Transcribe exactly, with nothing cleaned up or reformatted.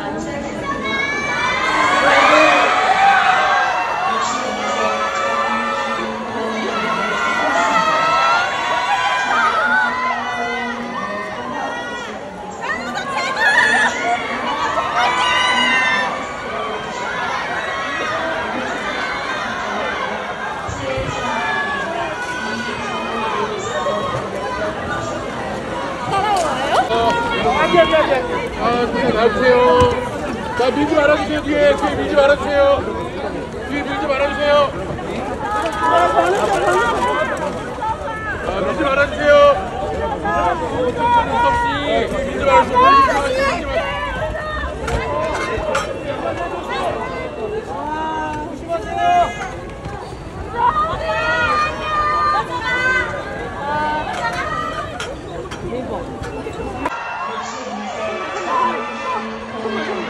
아, 뒤에 나와주세요. 자, 밀지 말아주세요. 뒤에, 뒤에 밀지 말아주세요. 뒤에 밀지 말아주세요. 자, 밀지 말아주세요. 무섭지. 뒤에 밀지 말아주세요. 대박.